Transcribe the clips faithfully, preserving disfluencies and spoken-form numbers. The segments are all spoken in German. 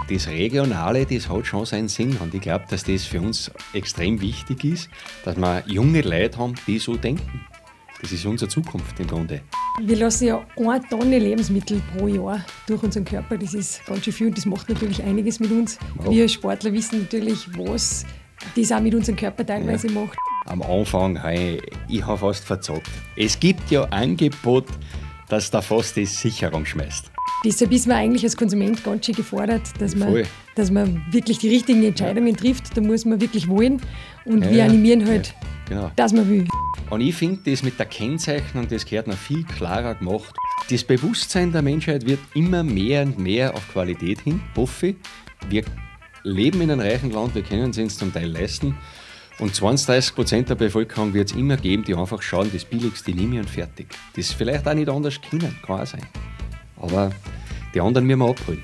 das Regionale, das hat schon seinen Sinn. Und ich glaube, dass das für uns extrem wichtig ist, dass wir junge Leute haben, die so denken. Das ist unsere Zukunft im Grunde. Wir lassen ja eine Tonne Lebensmittel pro Jahr durch unseren Körper. Das ist ganz schön viel und das macht natürlich einiges mit uns. Ja. Wir Sportler wissen natürlich, was das auch mit unserem Körper teilweise ja. macht. Am Anfang, hey, ich habe fast verzockt. Es gibt ja Angebot, dass da fast die Sicherung schmeißt. Deshalb ist man eigentlich als Konsument ganz schön gefordert, dass man, dass man wirklich die richtigen Entscheidungen ja. trifft. Da muss man wirklich wollen und ja, wir animieren halt, ja, genau. dass man will. Und ich finde, das mit der Kennzeichnung, das gehört noch viel klarer gemacht. Das Bewusstsein der Menschheit wird immer mehr und mehr auf Qualität hin, hoffe ich. Wir leben in einem reichen Land, wir können es uns zum Teil leisten. Und zwanzig, dreißig Prozent der Bevölkerung wird es immer geben, die einfach schauen, das Billigste nehme ich und fertig. Das vielleicht auch nicht anders können, kann auch sein. Aber die anderen müssen wir abholen.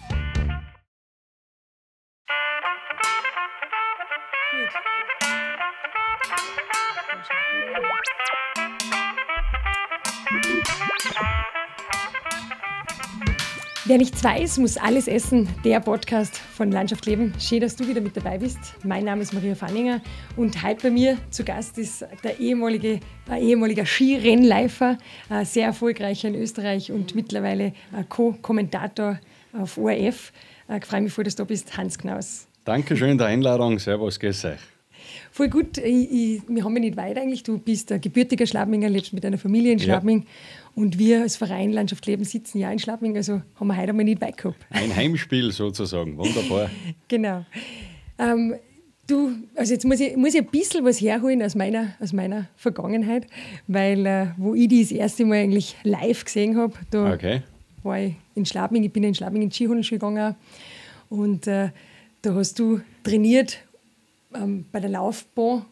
Wer nichts weiß, muss alles essen. Der Podcast von Landschaft Leben. Schön, dass du wieder mit dabei bist. Mein Name ist Maria Fanninger und heute bei mir zu Gast ist der ehemalige, äh, ehemaliger Skirennläufer, äh, sehr erfolgreicher in Österreich und mittlerweile äh, Co-Kommentator auf O R F. Äh, ich freue mich voll, dass du da bist, Hans Knaus. Dankeschön der Einladung. Servus, grüß euch. Voll gut. Ich, ich, wir haben ja nicht weit eigentlich. Du bist ein gebürtiger Schladminger, lebst mit deiner Familie in Schladming. Ja. Und wir als Verein Landschaft Leben sitzen ja in Schladming, also haben wir heute einmal nicht weit gehabt. Ein Heimspiel sozusagen, wunderbar. Genau. Ähm, du, also jetzt muss ich, muss ich ein bisschen was herholen aus meiner, aus meiner Vergangenheit, weil äh, wo ich die das erste Mal eigentlich live gesehen habe, da okay. war ich in Schladming, ich bin in Schladming in die Skihochschule gegangen und äh, da hast du trainiert ähm, bei der Laufbahn,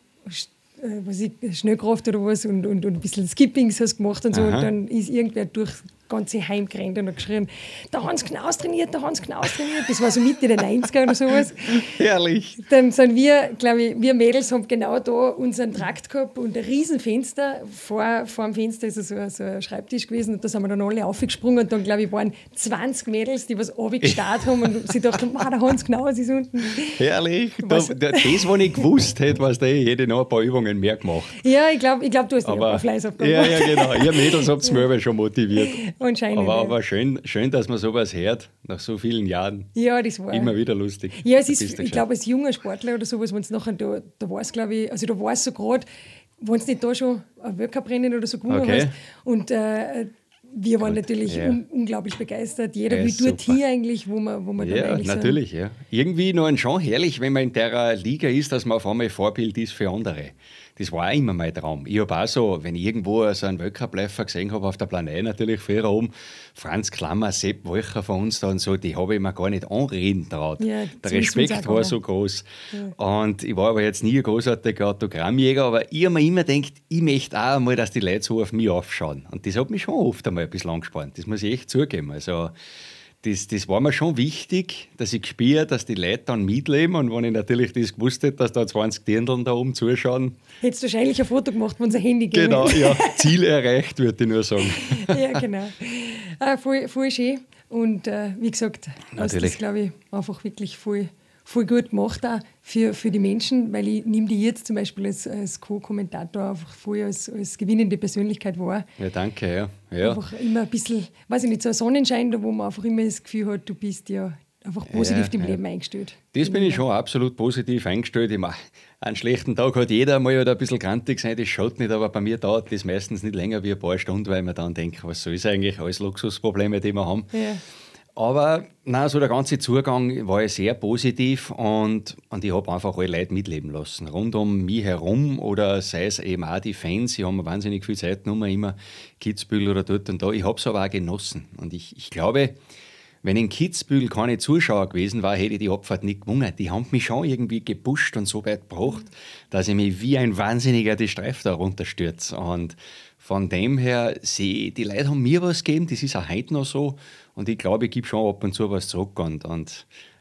was ich, Schnellkraft oder was und, und, und ein bisschen Skippings hast gemacht und so. Und dann ist irgendwer durch das ganze Heim gerannt und hat geschrien, der Hans Knaus trainiert, der Hans Knaus trainiert. Das war so Mitte der neunziger oder sowas. Herrlich. Dann sind wir, glaube ich, wir Mädels haben genau da unseren Trakt gehabt und ein Riesenfenster. Vor, vor dem Fenster ist so, so ein Schreibtisch gewesen und da sind wir dann alle aufgesprungen und dann, glaube ich, waren zwanzig Mädels, die was runtergestarrt haben und sie dachten, der Hans Knaus ist unten. Herrlich. Da, das, was ich gewusst hätte, was der hätte noch ein paar Übungen mehr gemacht. Ja, ich glaube, ich glaub, du hast aber, ein paar Fleißaufgaben gemacht. Ja, ja, genau. Ihr Mädels habt es mir schon motiviert. Anscheinend. Aber, aber schön, schön, dass man sowas hört, nach so vielen Jahren. Ja, das war. Immer wieder lustig. Ja, es ist, ich glaube, als junger Sportler oder sowas, wenn es nachher, da, da war es, glaube ich, also da war es so gerade, wenn es nicht da schon ein Weltcuprennen oder so gewonnen okay. hast. Und äh, wir waren Gut, natürlich ja. un unglaublich begeistert. Jeder ja, will dort hier eigentlich, wo man, wo man ja, dann eigentlich natürlich, so ja. Irgendwie noch schon herrlich, wenn man in der Liga ist, dass man auf einmal Vorbild ist für andere. Das war auch immer mein Traum. Ich habe auch so, wenn ich irgendwo so einen Weltcup-Läufer gesehen habe, auf der Planei natürlich früher oben, Franz Klammer, Sepp Wolcher von uns da und so, die habe ich mir gar nicht anreden traut. Ja, der Respekt war so groß. Ja. Und ich war aber jetzt nie ein großartiger Autogrammjäger, aber ich habe mir immer gedacht, ich möchte auch einmal, dass die Leute so auf mich aufschauen. Und das hat mich schon oft einmal ein bisschen angespannt. Das muss ich echt zugeben. Also, Das, das war mir schon wichtig, dass ich spüre, dass die Leute dann mitleben. Und wenn ich natürlich das gewusst hätte, dass da zwanzig Dirndln da oben zuschauen. Hättest du wahrscheinlich ein Foto gemacht, wenn sie ein Handy geben. Genau, ja. Ziel erreicht, würde ich nur sagen. Ja, genau. Äh, voll, voll schön. Und äh, wie gesagt, hast das, glaube ich, einfach wirklich voll, voll gut gemacht auch für, für die Menschen, weil ich nehme die jetzt zum Beispiel als, als Co-Kommentator einfach voll als, als gewinnende Persönlichkeit wahr. Ja, danke, ja. ja. Einfach immer ein bisschen, weiß ich nicht, so ein Sonnenschein, da wo man einfach immer das Gefühl hat, du bist ja einfach positiv ja, im ja. Leben eingestellt. Das bin ich schon absolut positiv eingestellt. Ich meine, einen schlechten Tag hat jeder mal oder ein bisschen grantig sein, das schaut nicht, aber bei mir dauert das meistens nicht länger wie ein paar Stunden, weil man dann denkt, was soll es eigentlich, alles Luxusprobleme, die wir haben. Ja. Aber nein, so der ganze Zugang war ja sehr positiv und, und ich habe einfach alle Leute mitleben lassen. Rund um mich herum oder sei es eben auch die Fans, die haben wahnsinnig viel Zeit genommen, immer Kitzbühel oder dort und da. Ich habe es aber auch genossen. Und ich, ich glaube, wenn in Kitzbühel keine Zuschauer gewesen war, hätte ich die Abfahrt nicht gewonnen. Die haben mich schon irgendwie gepusht und so weit gebracht, dass ich mich wie ein Wahnsinniger die Streife da runterstürze. Und von dem her, sie, die Leute haben mir was gegeben, das ist auch heute noch so. Und ich glaube, ich gebe schon ab und zu was zurück. Und, und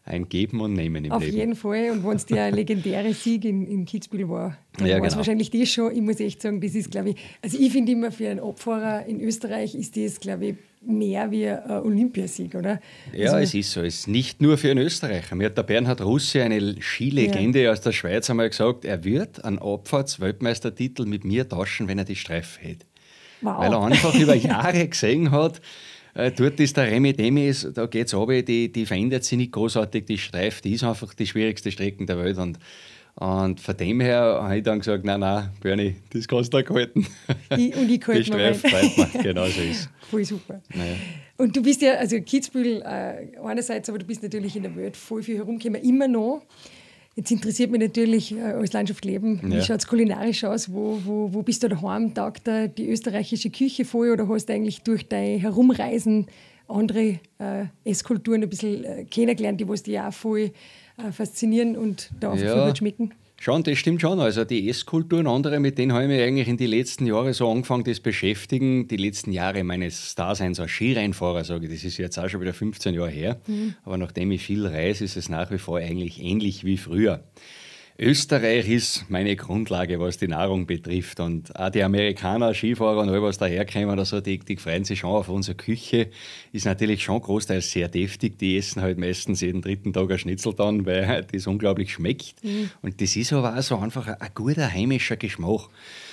ein Geben und Nehmen im Auf Leben. Auf jeden Fall. Und wenn es der legendäre Sieg in, in Kitzbühel war, dann ja, war es genau. wahrscheinlich das schon. Ich muss echt sagen, das ist, glaube ich, also ich finde immer, für einen Abfahrer in Österreich ist das, glaube ich, mehr wie ein Olympiasieg, oder? Ja, also, es ist so. Es ist nicht nur für einen Österreicher. Mir hat der Bernhard Russe, eine Skilegende ja. aus der Schweiz, einmal gesagt, er wird einen Abfahrts-Weltmeistertitel mit mir tauschen, wenn er die Streife hätte. Wow. Weil er einfach über Jahre gesehen hat, äh, dort ist der Remi Demis, da geht es runter, die, die verändert sich nicht großartig, die Streife, die ist einfach die schwierigste Strecke der Welt. Und, und von dem her habe ich dann gesagt, nein, nein, Berni, das kannst du nicht halten. Ich, und ich halte mir rein. Genau so ist es. Voll super. Naja. Und du bist ja, also Kitzbühel äh, einerseits, aber du bist natürlich in der Welt voll viel herumgekommen, immer noch. Jetzt interessiert mich natürlich äh, als Landschaft leben, wie ja. schaut es kulinarisch aus? Wo, wo, wo bist du daheim? Taugt da die österreichische Küche voll oder hast du eigentlich durch dein Herumreisen andere äh, Esskulturen ein bisschen äh, kennengelernt, die was dich auch voll äh, faszinieren und da einfach ja. viel schmecken? Schon, das stimmt schon. Also die Esskulturen, andere, mit denen habe ich mich eigentlich in den letzten Jahren so angefangen, das beschäftigen. Die letzten Jahre meines Daseins als Skirennfahrer, sage ich, das ist jetzt auch schon wieder fünfzehn Jahre her. Mhm. Aber nachdem ich viel reise, ist es nach wie vor eigentlich ähnlich wie früher. Österreich ist meine Grundlage, was die Nahrung betrifft. Und auch die Amerikaner, Skifahrer und all was daherkommen oder so, die, die freuen sich schon auf unsere Küche. Ist natürlich schon großteils sehr deftig. Die essen halt meistens jeden dritten Tag ein Schnitzel dann, weil das unglaublich schmeckt. Mhm. Und das ist aber auch so einfach ein, ein guter heimischer Geschmack.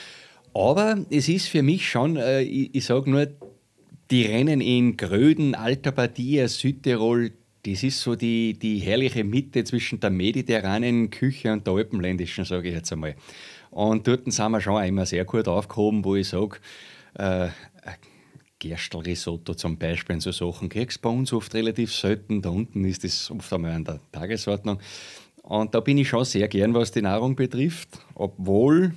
Aber es ist für mich schon, äh, ich, ich sage nur, die Rennen in Gröden, Alta Badia, Südtirol, das ist so die, die herrliche Mitte zwischen der mediterranen Küche und der alpenländischen, sage ich jetzt einmal. Und dort sind wir schon immer sehr gut aufgehoben, wo ich sage, äh, Gerstl-Risotto zum Beispiel und so Sachen kriegst du bei uns oft relativ selten. Da unten ist das oft einmal an der Tagesordnung. Und da bin ich schon sehr gern, was die Nahrung betrifft, obwohl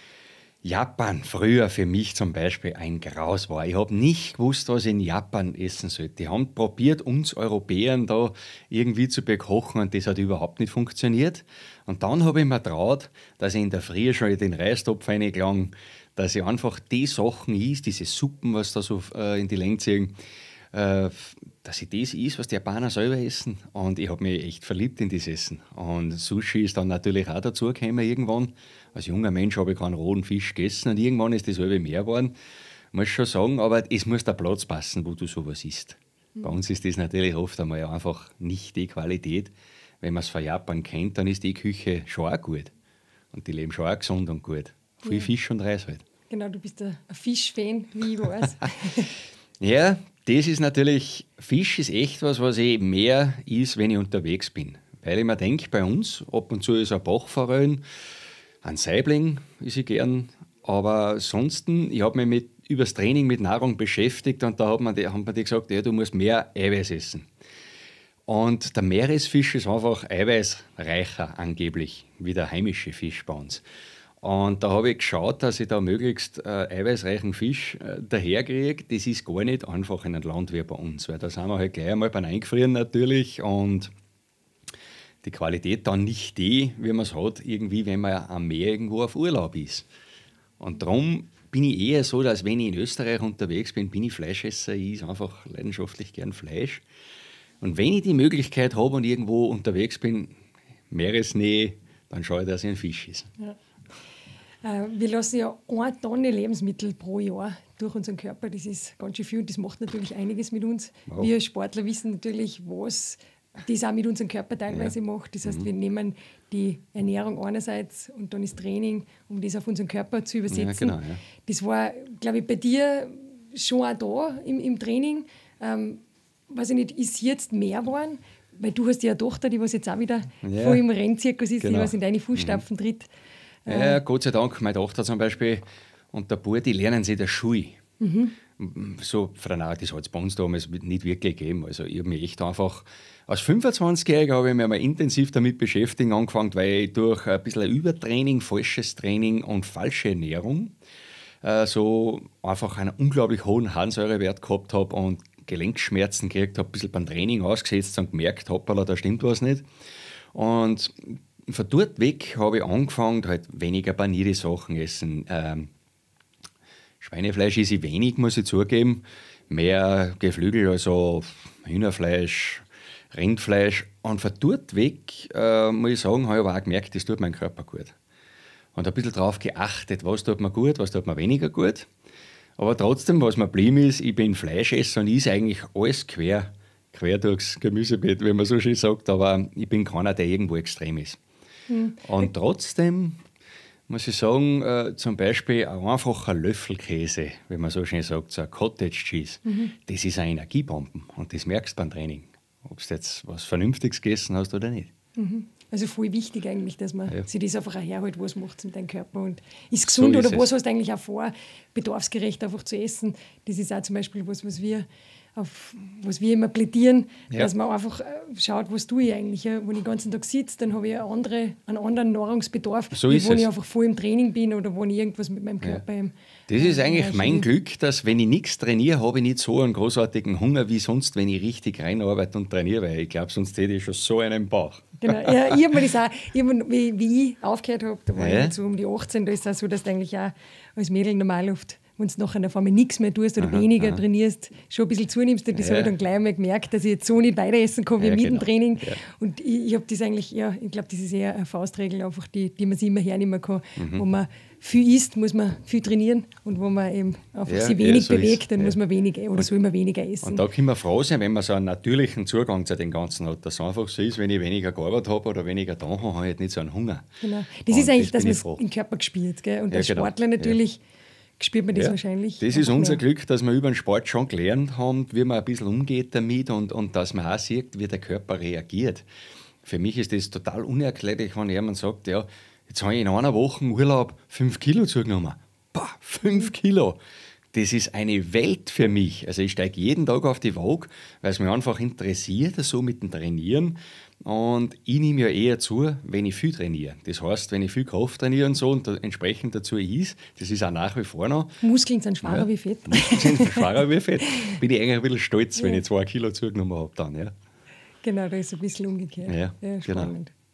Japan früher für mich zum Beispiel ein Graus war. Ich habe nicht gewusst, was ich in Japan essen sollte. Die haben probiert, uns Europäern da irgendwie zu bekochen und das hat überhaupt nicht funktioniert. Und dann habe ich mir getraut, dass ich in der Früh schon in den Reistopf reingelangt, dass ich einfach die Sachen is, diese Suppen, was da so äh, in die Länge ziehen, äh, dass ich das is, was die Japaner selber essen. Und ich habe mich echt verliebt in das Essen. Und Sushi ist dann natürlich auch dazugekommen irgendwann. Als junger Mensch habe ich keinen rohen Fisch gegessen und irgendwann ist das halbe mehr geworden. Muss schon sagen, aber es muss der Platz passen, wo du sowas isst. Mhm. Bei uns ist das natürlich oft einmal einfach nicht die Qualität. Wenn man es von Japan kennt, dann ist die Küche schon auch gut. Und die leben schon auch gesund und gut. Viel ja. Fisch und Reis halt. Genau, du bist ein Fischfan, wie ich weiß. Ja, das ist natürlich, Fisch ist echt was, was ich mehr is, wenn ich unterwegs bin. Weil ich mir denke, bei uns, ab und zu ist ein Bachforellen, ein Saibling ist ich gern, aber ansonsten, ich habe mich mit, übers Training mit Nahrung beschäftigt und da hat man die, haben mir die gesagt, ja, du musst mehr Eiweiß essen. Und der Meeresfisch ist einfach eiweißreicher angeblich, wie der heimische Fisch bei uns. Und da habe ich geschaut, dass ich da möglichst äh, eiweißreichen Fisch äh, daherkriege. Das ist gar nicht einfach in einem Land wie bei uns, weil da sind wir halt gleich einmal beim Eingefrieren natürlich und die Qualität dann nicht die, wie man es hat, irgendwie, wenn man am Meer irgendwo auf Urlaub ist. Und darum bin ich eher so, dass wenn ich in Österreich unterwegs bin, bin ich Fleischesser. Ich esse einfach leidenschaftlich gern Fleisch. Und wenn ich die Möglichkeit habe und irgendwo unterwegs bin, Meeresnähe, dann schaue ich, dass ich ein Fisch esse. Ja. Äh, wir lassen ja eine Tonne Lebensmittel pro Jahr durch unseren Körper. Das ist ganz schön viel und das macht natürlich einiges mit uns. Wow. Wir Sportler wissen natürlich, was das auch mit unserem Körper teilweise ja. macht. Das heißt, mhm. wir nehmen die Ernährung einerseits und dann ist Training, um das auf unseren Körper zu übersetzen. Ja, genau, ja. Das war, glaube ich, bei dir schon auch da im, im Training. Ähm, weiß ich nicht, ist jetzt mehr geworden? Weil du hast ja eine Tochter, die was jetzt auch wieder ja. voll im Rennzirkus ist, genau. die was in deine Fußstapfen mhm. tritt. Ja, Gott sei Dank, meine Tochter zum Beispiel und der Bub, die lernen sie der Schule. Mhm. So, Frau, das hat es bei uns damals nicht wirklich gegeben. Also ich habe mich echt einfach, als fünfundzwanzigjähriger habe ich mich mal intensiv damit beschäftigen angefangen, weil ich durch ein bisschen Übertraining, falsches Training und falsche Ernährung äh, so einfach einen unglaublich hohen Harnsäurewert gehabt habe und Gelenkschmerzen gekriegt habe, ein bisschen beim Training ausgesetzt und gemerkt, hoppala, da stimmt was nicht. Und von dort weg habe ich angefangen, halt weniger panierte Sachen essen. Ähm, Schweinefleisch esse ich wenig, muss ich zugeben. Mehr Geflügel, also Hühnerfleisch, Rindfleisch. Und von dort weg, äh, muss ich sagen, habe ich aber auch gemerkt, das tut meinem Körper gut. Und ein bisschen darauf geachtet, was tut mir gut, was tut mir weniger gut. Aber trotzdem, was mir geblieben ist, ich bin Fleischesser und ist eigentlich alles quer, quer durchs Gemüsebeet, wie man so schön sagt, aber ich bin keiner, der irgendwo extrem ist. Mhm. Und trotzdem muss ich sagen, äh, zum Beispiel ein einfacher Löffelkäse, wie man so schön sagt, so ein Cottage Cheese, mhm. das ist eine Energiebombe und das merkst du beim Training, ob du jetzt was Vernünftiges gegessen hast oder nicht. Mhm. Also voll wichtig eigentlich, dass man ja. sich das einfach auch herhält, was macht es mit deinem Körper und ist gesund so ist oder was es. Hast du eigentlich auch vor, bedarfsgerecht einfach zu essen. Das ist auch zum Beispiel was, was wir, auf, was wir immer plädieren, ja. dass man einfach schaut, was tue ich eigentlich. Ja, wenn ich den ganzen Tag sitze, dann habe ich eine andere, einen anderen Nahrungsbedarf, so wie ist wenn es. ich einfach voll im Training bin oder wenn ich irgendwas mit meinem Körper ja. im, Das ist eigentlich mein Glück, dass wenn ich nichts trainiere, habe ich nicht so einen großartigen Hunger wie sonst, wenn ich richtig reinarbeite und trainiere, weil ich glaube, sonst hätte ich schon so einen Bauch. Genau, ja, ich habe mir das auch, ich hab mir, wie, wie ich aufgehört habe, da war ja. ich so um die achtzehn, da ist es auch so, dass du eigentlich auch als Mädel normal oft, wenn du nachher auf einmal nichts mehr tust oder aha, weniger aha. trainierst, schon ein bisschen zunimmst. Und das ja. habe ich dann gleich mal gemerkt, dass ich jetzt so nicht weiter essen kann wie ja, mit genau. dem Training. Ja. Und ich, ich habe das eigentlich, ja, ich glaube, das ist eher eine Faustregel, einfach die, die man sich immer hernehmen kann. Mhm. Wo man viel isst, muss man viel trainieren. Und wo man eben einfach ja, sich wenig ja, so bewegt, dann ja. muss man weniger oder und, soll man weniger essen. Und da kann man froh sein, wenn man so einen natürlichen Zugang zu dem Ganzen hat. Dass es einfach so ist, wenn ich weniger gearbeitet habe oder weniger da habe, habe ich halt nicht so einen Hunger. Genau. Das und ist eigentlich, das dass man es im Körper gespürt. Gell? Und ja, als genau. Sportler natürlich ja. spürt man das ja, wahrscheinlich. Das ist unser mehr. Glück, dass wir über den Sport schon gelernt haben, wie man ein bisschen umgeht damit und, und dass man auch sieht, wie der Körper reagiert. Für mich ist das total unerklärlich, wenn jemand sagt, ja, jetzt habe ich in einer Woche Urlaub fünf Kilo zugenommen. Boah, fünf Kilo. Das ist eine Welt für mich. Also ich steige jeden Tag auf die Waage, weil es mich einfach interessiert, so mit dem Trainieren. Und ich nehme ja eher zu, wenn ich viel trainiere. Das heißt, wenn ich viel Kraft trainiere und so und da entsprechend dazu ist, das ist auch nach wie vor noch. Muskeln sind schwerer ja, wie Fett. Muskeln sind schwerer wie Fett. Bin ich eigentlich ein bisschen stolz, ja. wenn ich zwei Kilo zugenommen habe dann. Ja. Genau, da ist es ein bisschen umgekehrt. Ja, ja, spannend. Genau.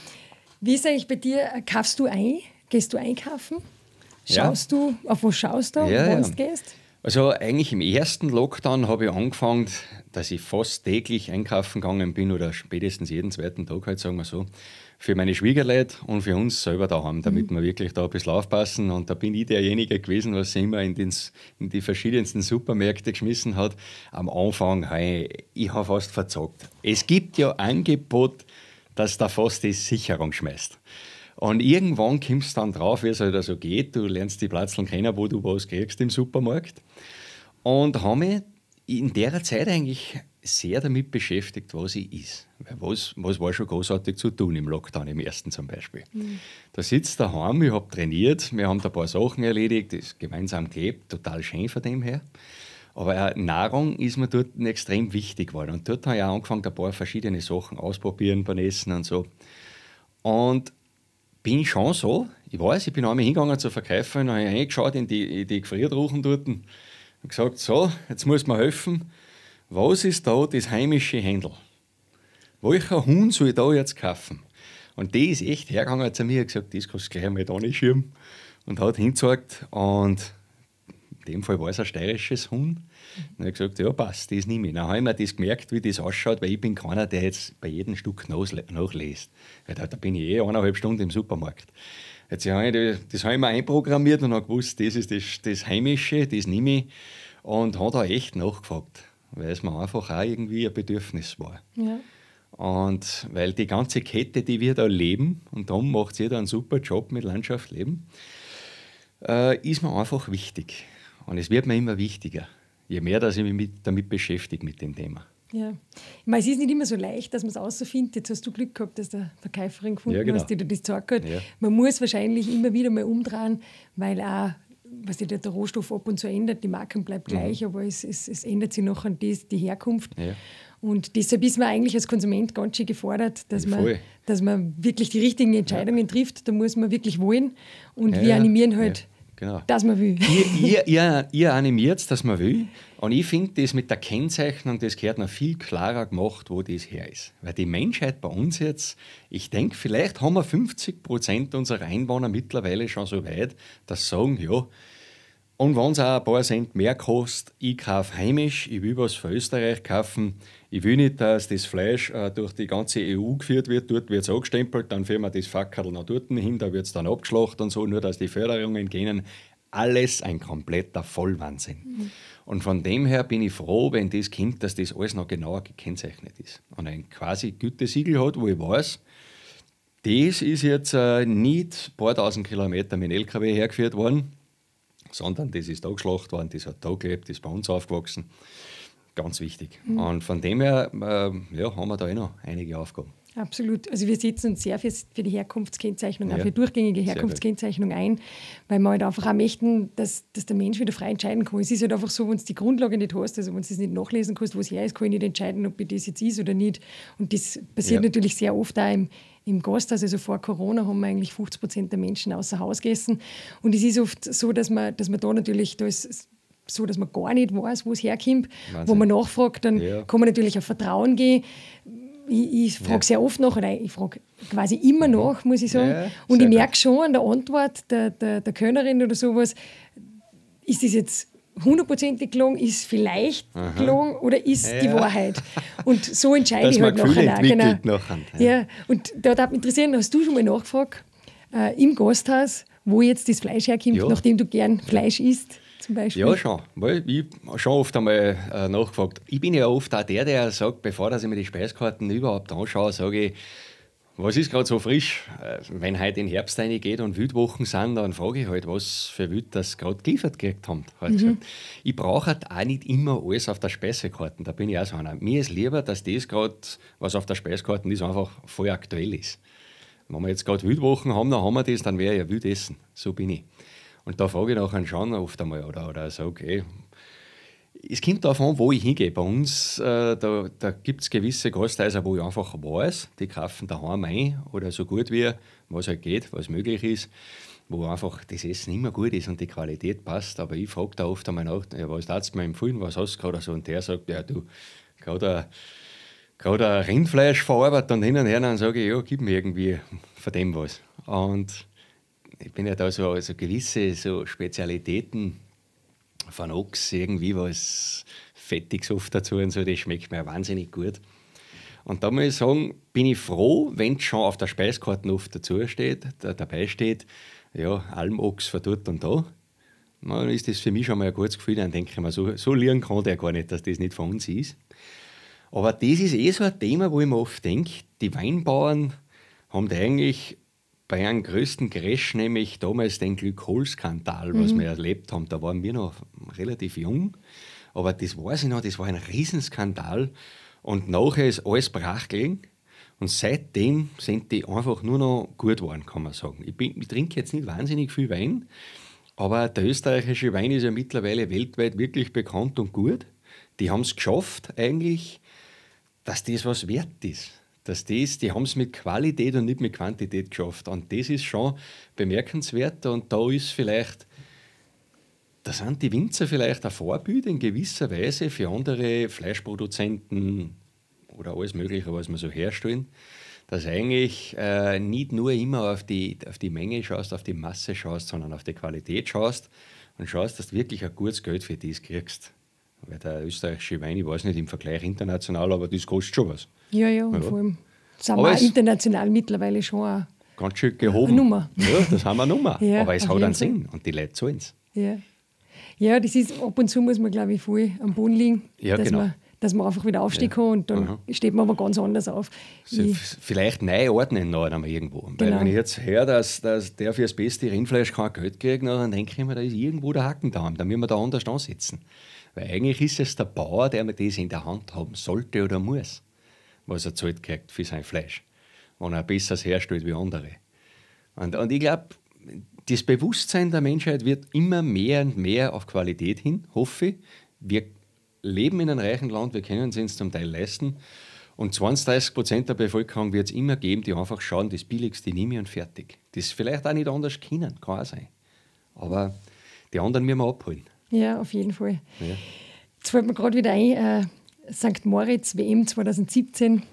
Wie ist eigentlich bei dir, kaufst du ein? Gehst du einkaufen? Schaust ja. du, auf was schaust du, ja, wo ja. du gehst? Also eigentlich im ersten Lockdown habe ich angefangen, dass ich fast täglich einkaufen gegangen bin oder spätestens jeden zweiten Tag, halt, sagen wir so, für meine Schwiegerleute und für uns selber daheim, damit mhm. wir wirklich da ein bisschen aufpassen. Und da bin ich derjenige gewesen, was sich immer in, den, in die verschiedensten Supermärkte geschmissen hat. Am Anfang, hey, ich habe fast verzockt. Es gibt ja Angebot, dass da fast die Sicherung schmeißt. Und irgendwann kommst du dann drauf, wie es halt so geht. Du lernst die Platzl kennen, wo du was kriegst im Supermarkt. Und habe mich in der Zeit eigentlich sehr damit beschäftigt, was ich is. Weil was, was war schon großartig zu tun im Lockdown, im ersten zum Beispiel. Mhm. Da sitzt daheim, ich habe trainiert, wir haben da ein paar Sachen erledigt, das gemeinsam gelebt, total schön von dem her. Aber Nahrung ist mir dort extrem wichtig geworden. Und dort habe ich auch angefangen, ein paar verschiedene Sachen ausprobieren beim Essen und so. Und bin schon so, ich weiß, ich bin einmal hingegangen zur Verkäuferin, habe reingeschaut in die, in die Gefriertruhen dort und gesagt, so, jetzt muss man helfen, was ist da das heimische Händel? Welcher Huhn soll ich da jetzt kaufen? Und die ist echt hergegangen zu mir und gesagt, das kannst du gleich einmal da nicht schirmen. Und hat hingezeigt und in dem Fall war es ein steirisches Huhn. Und ich habe gesagt, ja passt, das nehme ich. Dann habe ich mir das gemerkt, wie das ausschaut, weil ich bin keiner, der jetzt bei jedem Stück nachliest. Weil da, da bin ich eh eineinhalb Stunden im Supermarkt. Jetzt habe ich, das habe ich mir einprogrammiert und habe gewusst, das ist das, das Heimische, das nehme ich. Und habe da echt nachgefragt, weil es mir einfach auch irgendwie ein Bedürfnis war. Ja. Und weil die ganze Kette, die wir da leben, und darum macht jeder einen super Job mit Landschaft leben, äh, ist mir einfach wichtig. Und es wird mir immer wichtiger, je mehr dass ich mich mit, damit beschäftige mit dem Thema. Ja. Ich meine, es ist nicht immer so leicht, dass man es rausfindet. Jetzt hast du Glück gehabt, dass der Verkäuferin gefunden ja, genau. hast, die dir das gezeigt hat. Ja. Man muss wahrscheinlich immer wieder mal umdrehen, weil auch was sich der Rohstoff ab und zu ändert. Die Marken bleibt gleich, mhm. aber es, es, es ändert sich noch an die, die Herkunft. Ja. Und deshalb ist man eigentlich als Konsument ganz schön gefordert, dass, ja, man, dass man wirklich die richtigen Entscheidungen ja. trifft. Da muss man wirklich wollen. Und ja, wir animieren halt, ja. Genau. Dass man will. Ihr, ihr, ihr, ihr animiert, dass man will. Und ich finde, das mit der Kennzeichnung, das gehört noch viel klarer gemacht, wo das her ist. Weil die Menschheit bei uns jetzt, ich denke, vielleicht haben wir fünfzig Prozent unserer Einwohner mittlerweile schon so weit, dass sie sagen, ja, Und wenn es auch ein paar Cent mehr kostet, ich kaufe heimisch, ich will was für Österreich kaufen. Ich will nicht, dass das Fleisch äh, durch die ganze E U geführt wird. Dort wird es angestempelt, dann führen wir das Fackerl nach dort hin, da wird es dann abgeschlachtet und so, nur dass die Förderungen gehen. Alles ein kompletter Vollwahnsinn. Mhm. Und von dem her bin ich froh, wenn das kommt, dass das alles noch genauer gekennzeichnet ist. Und ein quasi Gütesiegel hat, wo ich weiß, das ist jetzt äh, nicht ein paar tausend Kilometer mit dem L K W hergeführt worden, sondern das ist da geschlachtet worden, das hat da gelebt, das ist bei uns aufgewachsen. Ganz wichtig. Mhm. Und von dem her äh, ja, haben wir da eh noch einige Aufgaben. Absolut. Also wir setzen uns sehr für, für die Herkunftskennzeichnung, ja, auch für durchgängige Herkunftskennzeichnung ein, weil wir halt einfach auch möchten, dass, dass der Mensch wieder frei entscheiden kann. Es ist halt einfach so, wenn du die Grundlage nicht hast, also wenn du es nicht nachlesen kannst, wo es her ist, kann ich nicht entscheiden, ob das jetzt ist oder nicht. Und das passiert ja. natürlich sehr oft auch im, im Gasthaus. Also vor Corona haben wir eigentlich fünfzig Prozent der Menschen außer Haus gegessen. Und es ist oft so, dass man, dass man da natürlich, da ist so, dass man gar nicht weiß, wo es herkommt. Wahnsinn. Wo man nachfragt, dann ja. kann man natürlich auf Vertrauen gehen. Ich, ich frage ja. sehr oft nach, oder ich frage quasi immer nach, muss ich sagen. Ja, und ich merke schon an der Antwort der, der, der Kölnerin oder sowas, ist das jetzt hundertprozentig gelogen, ist vielleicht Aha. gelogen oder ist ja. die Wahrheit? Und so entscheide ich halt nachher. Auch, genau. nachher ja. ja. Und da würde mich interessieren, hast du schon mal nachgefragt, äh, im Gasthaus, wo jetzt das Fleisch herkommt, ja. nachdem du gern Fleisch isst? Zum Beispiel? Ja, schon. Ich habe schon oft einmal äh, nachgefragt. Ich bin ja oft auch der, der sagt, bevor ich mir die Speiskarten überhaupt anschaue, sage ich, was ist gerade so frisch? Äh, wenn heute in den Herbst reingeht und Wildwochen sind, dann frage ich halt, was für Wild das gerade geliefert gekriegt haben. Halt mhm. Ich brauche halt auch nicht immer alles auf der Speisekarte. Da bin ich auch so einer. Mir ist lieber, dass das gerade, was auf der Speisekarte ist, einfach voll aktuell ist. Wenn wir jetzt gerade Wildwochen haben, dann haben wir das, dann wäre ja wild essen. So bin ich. Und da frage ich nachher schon oft einmal oder, oder sage, okay, es kommt darauf an, wo ich hingehe. Bei uns äh, da, da gibt es gewisse Gasthäuser, wo ich einfach weiß, die kaufen daheim ein oder so gut wie, was halt geht, was möglich ist, wo einfach das Essen immer gut ist und die Qualität passt. Aber ich frage da oft einmal nach, ja, was darfst du mir empfehlen, was hast du gerade so? Und der sagt, ja du, gerade ein Rindfleisch verarbeitet und hin und her, dann sage ich, ja, gib mir irgendwie von dem was. Und ich bin ja da so also gewisse so Spezialitäten von Ochs, irgendwie was Fettiges oft dazu und so, das schmeckt mir wahnsinnig gut. Und da muss ich sagen, bin ich froh, wenn es schon auf der Speiskarte oft dazu steht, da, dabei steht, ja, Almochs von dort und da. Dann ist das für mich schon mal ein gutes Gefühl, dann denke ich mir, so, so liegen kann der gar nicht, dass das nicht von uns ist. Aber das ist eh so ein Thema, wo ich mir oft denke, die Weinbauern haben da eigentlich bei einem größten Crash, nämlich damals den Glykolskandal, was mhm. wir erlebt haben, da waren wir noch relativ jung, aber das weiß ich noch, das war ein Riesenskandal und nachher ist alles brach gelegen und seitdem sind die einfach nur noch gut geworden, kann man sagen. Ich, bin, ich trinke jetzt nicht wahnsinnig viel Wein, aber der österreichische Wein ist ja mittlerweile weltweit wirklich bekannt und gut. Die haben es geschafft eigentlich, dass das was wert ist. Dass das, die haben es mit Qualität und nicht mit Quantität geschafft. Und das ist schon bemerkenswert. Und da ist vielleicht, da sind die Winzer vielleicht ein Vorbild in gewisser Weise für andere Fleischproduzenten oder alles Mögliche, was wir so herstellen. Dass eigentlich äh, nicht nur immer auf die, auf die Menge schaust, auf die Masse schaust, sondern auf die Qualität schaust und schaust, dass du wirklich ein gutes Geld für das kriegst. Weil der österreichische Wein, ich weiß nicht im Vergleich international, aber das kostet schon was. Ja, ja, ja. Vor allem sind aber wir auch international mittlerweile schon eine, ganz schön gehoben. Eine Nummer. Ja, das haben wir eine Nummer. Ja, aber es hat einen Sinn und die Leute zahlen es. Ja. Ja, das ist, ab und zu muss man, glaube ich, voll am Boden liegen, ja, dass, genau. man, dass man einfach wieder aufstehen ja. kann und dann Aha. steht man aber ganz anders auf. Ich, Vielleicht neu ordnen noch einmal irgendwo. Genau. Weil wenn ich jetzt höre, dass, dass der für das beste Rindfleisch kein Geld kriegt, dann denke ich mir, da ist irgendwo der Haken da. Da müssen wir da anders ansetzen. Weil eigentlich ist es der Bauer, der mir das in der Hand haben sollte oder muss, was er zahlt kriegt für sein Fleisch, wenn er besser herstellt wie andere. Und, und ich glaube, das Bewusstsein der Menschheit wird immer mehr und mehr auf Qualität hin, hoffe ich. Wir leben in einem reichen Land, wir können es uns zum Teil leisten. Und zwanzig, dreißig Prozent der Bevölkerung wird es immer geben, die einfach schauen, das Billigste nehme ich und fertig. Das vielleicht auch nicht anders können, kann auch sein. Aber die anderen müssen wir abholen. Ja, auf jeden Fall. Ja. Jetzt fällt mir gerade wieder ein, äh, Sankt Moritz W M zwanzig siebzehn,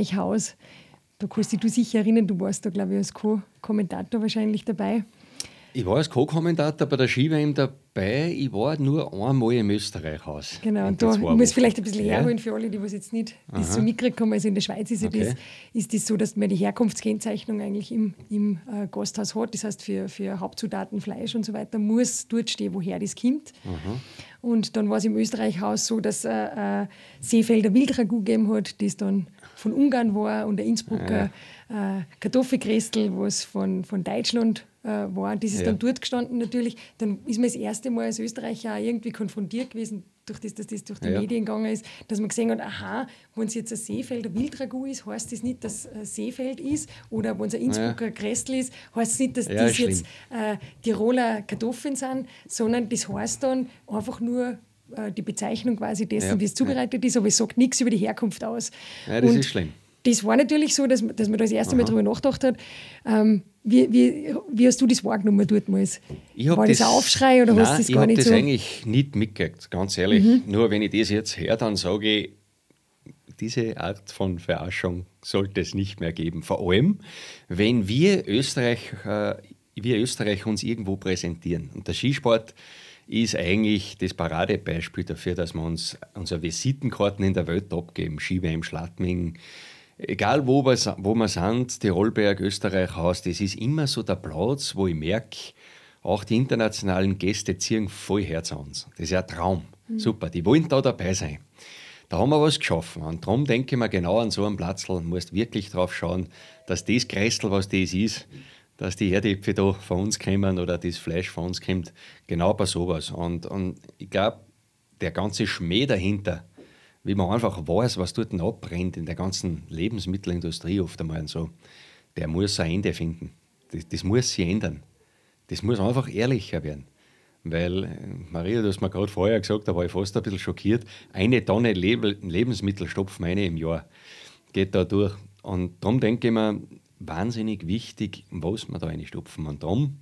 Österreich-Haus. Da kannst dich du sicher erinnern, du warst da, glaube ich, als Co-Kommentator wahrscheinlich dabei. Ich war als Co-Kommentator bei der Ski-W M dabei. Ich war nur einmal im Österreich-Haus. Genau, und da ich muss vielleicht ein bisschen herholen für alle, die was jetzt nicht das so mitgekriegt haben. Also in der Schweiz ist, okay. das, ist das so, dass man die Herkunftskennzeichnung eigentlich im, im äh, Gasthaus hat. Das heißt, für, für Hauptzutaten, Fleisch und so weiter muss dort stehen, woher das kommt. Aha. Und dann war es im Österreich-Haus so, dass äh, äh, Seefelder Wildragout gegeben hat, das dann von Ungarn war, und der Innsbrucker ja. äh, Kartoffelkrestel, was von, von Deutschland war. Das ist ja. dann dort gestanden natürlich. Dann ist man das erste Mal als Österreicher auch irgendwie konfrontiert gewesen, durch das, dass das durch die ja. Medien gegangen ist, dass man gesehen hat, aha, wenn es jetzt ein Seefelder Wildragout ist, heißt das nicht, dass es Seefeld ist, oder wenn es ein Innsbrucker ja. Krestel ist, heißt es nicht, dass ja, das schlimm. jetzt äh, Tiroler Kartoffeln sind, sondern das heißt dann einfach nur äh, die Bezeichnung quasi dessen, ja. wie es zubereitet ja. ist, aber es sagt nichts über die Herkunft aus. Ja, das Und ist schlimm. Das war natürlich so, dass, dass man da das erste Mal drüber nachgedacht hat. Ähm, wie, wie, wie hast du das wahrgenommen dort mal? War das ein Aufschrei oder nein, hast du das gar nicht so? Ich habe das eigentlich nicht mitgekriegt, ganz ehrlich. Mhm. Nur wenn ich das jetzt höre, dann sage ich, diese Art von Verarschung sollte es nicht mehr geben. Vor allem, wenn wir Österreich, äh, wir Österreich uns irgendwo präsentieren. Und der Skisport ist eigentlich das Paradebeispiel dafür, dass wir uns unsere Visitenkarten in der Welt abgeben. Ski-W M, Schladming, egal wo wir, wo wir sind, Tirolberg, Österreich-Haus, das ist immer so der Platz, wo ich merke, auch die internationalen Gäste ziehen voll Herz an uns. Das ist ja ein Traum. Mhm. Super, die wollen da dabei sein. Da haben wir was geschaffen. Und darum denke ich mir, genau an so einem Platz musst du wirklich drauf schauen, dass das Krestel, was das ist, dass die Erdäpfel da von uns kommen oder das Fleisch von uns kommt, genau bei sowas. Und, und ich glaube, der ganze Schmäh dahinter, wie man einfach weiß, was dort abbrennt in der ganzen Lebensmittelindustrie oft einmal und so, der muss ein Ende finden. Das, das muss sich ändern. Das muss einfach ehrlicher werden. Weil, Maria, du hast mir gerade vorher gesagt, da war ich fast ein bisschen schockiert, eine Tonne Leb- Lebensmittel stopfen wir im Jahr. Geht da durch. Und darum denke ich mir, wahnsinnig wichtig, was wir da reinstopfen. Und darum,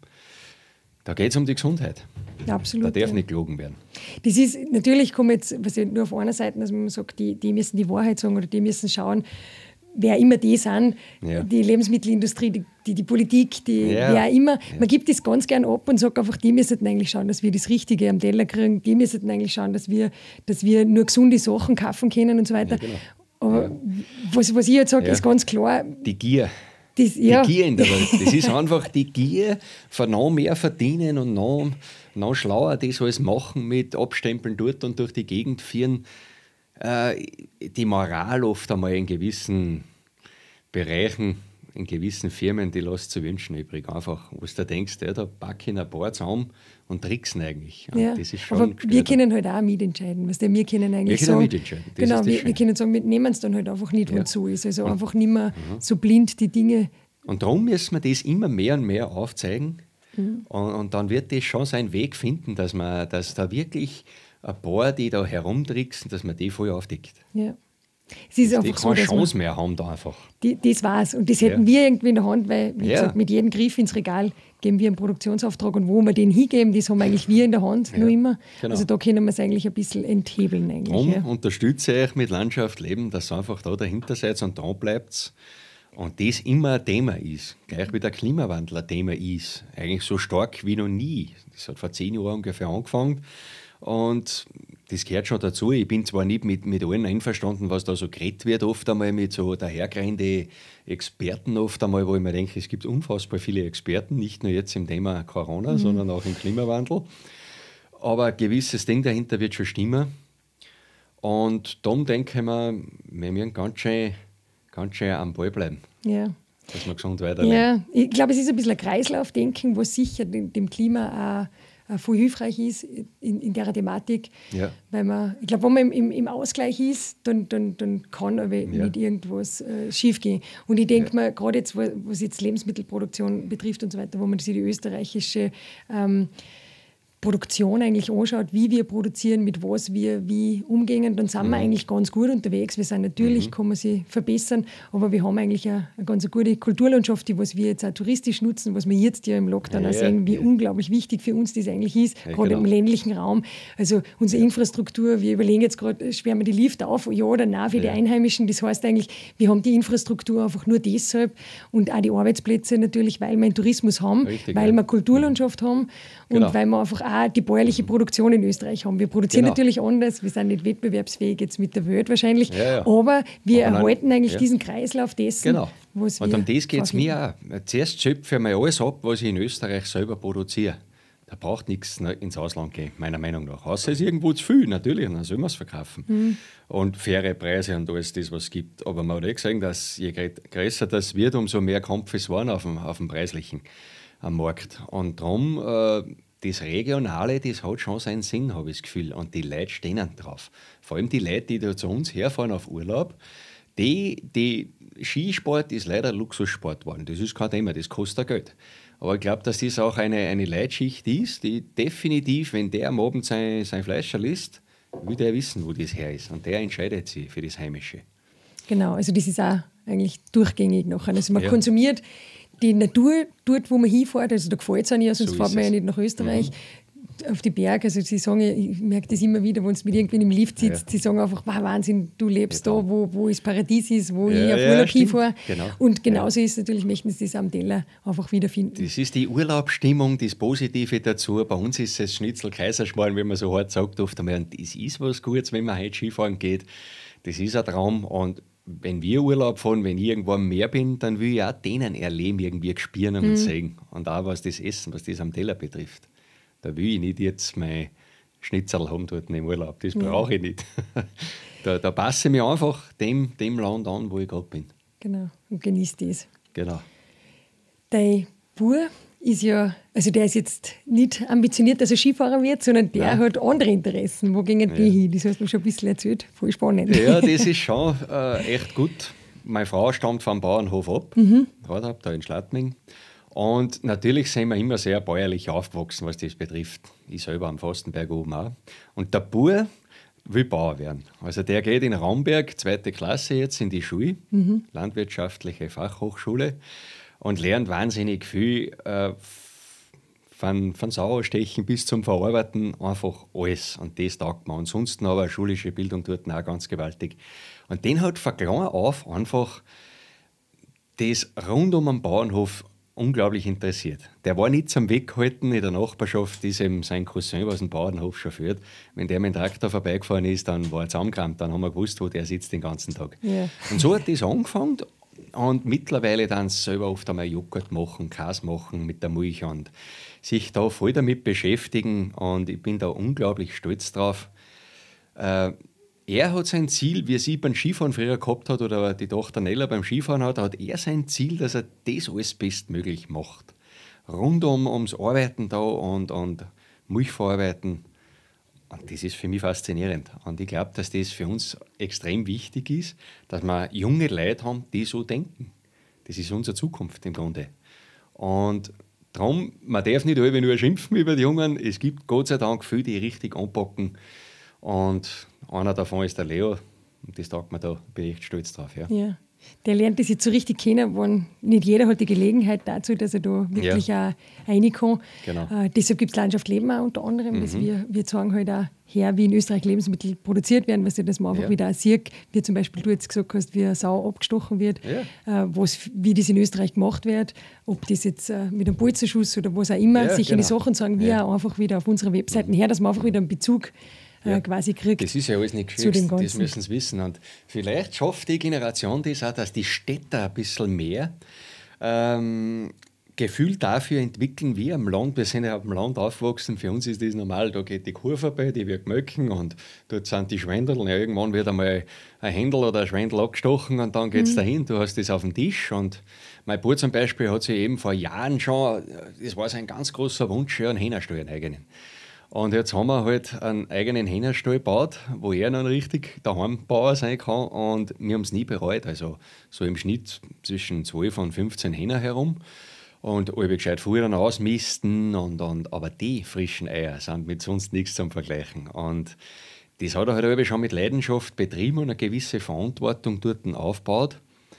da geht es um die Gesundheit. Absolut. Da darf ja. nicht gelogen werden. Das ist, natürlich kommt jetzt, was ich nur auf einer Seite, dass man sagt, die, die müssen die Wahrheit sagen oder die müssen schauen, wer immer die sind, ja. die Lebensmittelindustrie, die, die, die Politik, die, ja. wer immer. Ja. Man gibt das ganz gern ab und sagt einfach, die müssen eigentlich schauen, dass wir das Richtige am Teller kriegen, die müssen eigentlich schauen, dass wir, dass wir nur gesunde Sachen kaufen können und so weiter. Ja, genau. Aber ja. was, was ich jetzt sage, ja. ist ganz klar. Die Gier. Das, ja. Die Gier in der Welt. Das ist einfach die Gier, von noch mehr verdienen und noch, noch schlauer das alles machen mit Abstempeln dort und durch die Gegend führen. Äh, die Moral oft einmal in gewissen Bereichen, in gewissen Firmen, die lässt zu wünschen übrig. Einfach, wo du denkst, ja, da packe ich ein paar zusammen und tricksen eigentlich. Und ja. das ist schon aber wir können halt auch mitentscheiden. Was wir können eigentlich wir können sagen, mitentscheiden. Das genau, ist wir, wir können sagen, wir nehmen es dann halt einfach nicht, ja. wenn es so ist. Also und, einfach nicht mehr mhm. so blind die Dinge. Und darum müssen wir das immer mehr und mehr aufzeigen. Mhm. Und, und dann wird das schon seinen Weg finden, dass, man, dass da wirklich ein paar, die da herumtricksen, dass man die voll aufdeckt. Ja. Es ist dass einfach die so, keine dass Chance mehr haben da einfach. Die, das war's. Und das hätten ja. wir irgendwie in der Hand, weil, wie ja. gesagt, mit jedem Griff ins Regal geben wir einen Produktionsauftrag. Und wo wir den hingeben, das haben eigentlich wir in der Hand, ja. nur immer. Genau. Also da können wir es eigentlich ein bisschen enthebeln. Eigentlich, Darum ja. unterstütze ich euch mit Landschaft Leben, dass ihr einfach da dahinter seid und dran bleibt. Und das immer ein Thema ist, gleich wie der Klimawandel ein Thema ist. Eigentlich so stark wie noch nie. Das hat vor zehn Jahren ungefähr angefangen. Und das gehört schon dazu. Ich bin zwar nicht mit, mit allen einverstanden, was da so geredet wird, oft einmal mit so dahergerennenden Experten oft einmal, wo ich mir denke, es gibt unfassbar viele Experten, nicht nur jetzt im Thema Corona, mhm. sondern auch im Klimawandel. Aber ein gewisses Ding dahinter wird schon stimmen. Und darum denke ich mir, wir müssen ganz schön, ganz schön am Ball bleiben. Ja. Dass wir gesund weiterleben. Ja, ich glaube, es ist ein bisschen ein Kreislaufdenken, was sicher dem, dem Klima auch voll hilfreich ist in, in der Thematik. Ja. Weil man, ich glaube, wenn man im, im Ausgleich ist, dann, dann, dann kann aber ja. nicht irgendwas äh, schief gehen. Und ich denke ja. mir, gerade jetzt, was jetzt Lebensmittelproduktion betrifft und so weiter, wo man sich die österreichische ähm, Produktion eigentlich anschaut, wie wir produzieren, mit was wir wie umgehen, dann sind mhm. wir eigentlich ganz gut unterwegs. Wir sind natürlich, mhm. kann man sich verbessern, aber wir haben eigentlich eine, eine ganz gute Kulturlandschaft, die was wir jetzt auch touristisch nutzen, was wir jetzt ja im Lockdown ja, auch sehen, wie ja. unglaublich wichtig für uns das eigentlich ist, ja, gerade genau. im ländlichen Raum. Also unsere Infrastruktur, wir überlegen jetzt gerade, sperren wir die Lift auf, ja oder nein für ja. die Einheimischen. Das heißt eigentlich, wir haben die Infrastruktur einfach nur deshalb und auch die Arbeitsplätze natürlich, weil wir einen Tourismus haben, Richtig, weil ja. wir Kulturlandschaft haben und genau. weil wir einfach auch die bäuerliche Produktion in Österreich haben. Wir produzieren genau. natürlich anders, wir sind nicht wettbewerbsfähig jetzt mit der Welt wahrscheinlich, ja, ja. aber wir aber erhalten nein, eigentlich ja. diesen Kreislauf dessen, genau. was und wir um das geht es mir auch. Zuerst schöpfe ich mal alles ab, was ich in Österreich selber produziere. Da braucht nichts ins Ausland gehen, meiner Meinung nach. Außer es ist irgendwo zu viel, natürlich, dann soll man es verkaufen. Mhm. Und faire Preise und alles das, was es gibt. Aber man hat eh gesehen, dass je größer das wird, umso mehr Kampf ist waren auf dem, auf dem Preislichen am Markt. Und darum, äh, das Regionale, das hat schon seinen Sinn, habe ich das Gefühl. Und die Leute stehen drauf. Vor allem die Leute, die da zu uns herfahren auf Urlaub, die, die Skisport ist leider Luxussport geworden. Das ist kein Thema, das kostet Geld. Aber ich glaube, dass das auch eine, eine Leitschicht ist, die definitiv, wenn der am Abend sein, sein Fleischerl isst, will der wissen, wo das her ist. Und der entscheidet sich für das Heimische. Genau, also das ist auch eigentlich durchgängig noch. Also man ja. konsumiert die Natur dort, wo man hinfährt, also da gefällt es auch nicht, sonst so fährt man ja nicht nach Österreich, mhm. auf die Berge. Also sie sagen, ich merke das immer wieder, wenn du mit irgendwen im Lift sitzt, ja. sie sagen einfach, wow, Wahnsinn, du lebst ja, da, wo, wo das Paradies ist, wo ja, ich auf ja, Urlaub hinfahre. Genau. Und genauso ja. ist es natürlich, möchten sie das am Teller einfach wiederfinden. Das ist die Urlaubsstimmung, das Positive dazu. Bei uns ist es Schnitzel Kaiserschmarrn, wenn man so hart sagt, oft einmal, und das ist was Gutes, wenn man heute Skifahren geht. Das ist ein Traum und wenn wir Urlaub fahren, wenn ich irgendwo am Meer bin, dann will ich auch denen erleben, irgendwie spüren und mhm. sehen. Und auch was das Essen, was das am Teller betrifft. Da will ich nicht jetzt mein Schnitzel haben dort im Urlaub. Das brauche ich nicht. da, da passe ich mich einfach dem, dem Land an, wo ich gerade bin. Genau, und genieße das. Genau. Dein Bub ist ja, also der ist jetzt nicht ambitioniert, dass er Skifahrer wird, sondern der Nein. hat andere Interessen. Wo gingen die ja. hin? Das hast du mir schon ein bisschen erzählt. Voll spannend. Ja, das ist schon äh, echt gut. Meine Frau stammt vom Bauernhof ab, mhm. da in Schladming. Und natürlich sind wir immer sehr bäuerlich aufgewachsen, was das betrifft. Ich selber am Fastenberg oben auch. Und der Bub will Bauer werden. Also der geht in Raumberg, zweite Klasse jetzt in die Schule, mhm. landwirtschaftliche Fachhochschule. Und lernt wahnsinnig viel, äh, von, von Sauerstechen bis zum Verarbeiten, einfach alles. Und das taugt mir. Ansonsten aber schulische Bildung dort auch ganz gewaltig. Und den hat von klein auf einfach das rund um den Bauernhof unglaublich interessiert. Der war nicht zum Weghalten in der Nachbarschaft, ist eben sein Cousin, was den Bauernhof schon führt. Wenn der mit dem Traktor vorbeigefahren ist, dann war er zusammengekramt, dann haben wir gewusst, wo der sitzt den ganzen Tag. Ja. Und so hat das angefangen. Und mittlerweile dann selber oft einmal Joghurt machen, Käse machen mit der Milch und sich da voll damit beschäftigen. Und ich bin da unglaublich stolz drauf. Äh, er hat sein Ziel, wie sie beim Skifahren früher gehabt hat oder die Tochter Nella beim Skifahren hat, hat er sein Ziel, dass er das alles bestmöglich macht. Rund um, ums Arbeiten da und, und Milch verarbeiten. Und das ist für mich faszinierend. Und ich glaube, dass das für uns extrem wichtig ist, dass wir junge Leute haben, die so denken. Das ist unsere Zukunft im Grunde. Und darum, man darf nicht alle nur schimpfen über die Jungen. Es gibt Gott sei Dank viele, die richtig anpacken. Und einer davon ist der Leo. Und das taugt mir da, bin ich echt stolz drauf. Ja. Ja. Der lernt das jetzt so richtig kennen, weil nicht jeder hat die Gelegenheit dazu, dass er da wirklich ja. auch reinkommt. Genau. Äh, deshalb gibt es Landschaft Leben auch unter anderem, mhm. dass wir, wir sagen halt auch her, wie in Österreich Lebensmittel produziert werden, was ja das man einfach ja. wieder auch sieht, wie zum Beispiel du jetzt gesagt hast, wie eine Sau abgestochen wird, ja. äh, was, wie das in Österreich gemacht wird, ob das jetzt äh, mit einem Bolzenschuss oder was auch immer, ja, solche genau. Sachen sagen wir ja. auch einfach wieder auf unseren Webseiten mhm. her, dass man einfach wieder einen Bezug Ja, quasi kriegt. Das ist ja alles nicht geschützt, das müssen sie wissen. Und vielleicht schafft die Generation das auch, dass die Städte ein bisschen mehr ähm, Gefühl dafür entwickeln wie am Land. Wir sind ja auf dem Land aufgewachsen, für uns ist das normal, da geht die Kuh vorbei, die wird gemöcken und dort sind die Schwendel. Ja, irgendwann wird einmal ein Händel oder ein Schwendel abgestochen und dann geht es mhm. dahin, du hast das auf dem Tisch. Und mein Bruder zum Beispiel hat sich eben vor Jahren schon, das war sein ganz großer Wunsch, einen Hühnerstall, einen eigenen. Und jetzt haben wir halt einen eigenen Hühnerstall gebaut, wo er dann richtig daheim Bauer sein kann. Und wir haben es nie bereut. Also so im Schnitt zwischen zwölf und fünfzehn Hühner herum. und alle gescheit früher dann ausmisten. Und, und, aber die frischen Eier sind mit sonst nichts zum Vergleichen. Und das hat er halt schon mit Leidenschaft betrieben und eine gewisse Verantwortung dort aufgebaut.